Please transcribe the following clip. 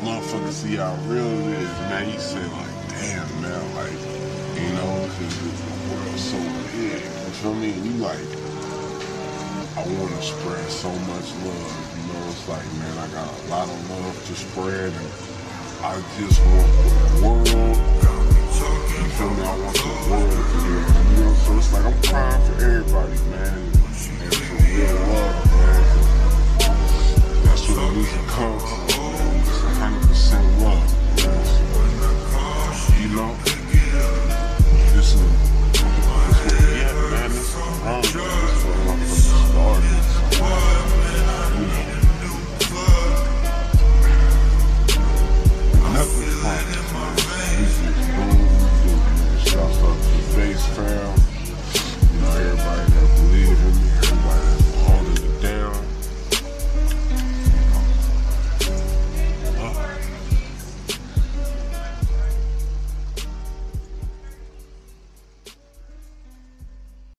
motherfuckers see how real it is, man. You say like, damn, man, like, you know, cause the world's so big. You feel me? You like, I want to spread so much love. You know, it's like, man, I got a lot of love to spread, and I just want the world. You feel me? I want the world to hear. You know, so it's like I'm crying for everybody, man, and for real love.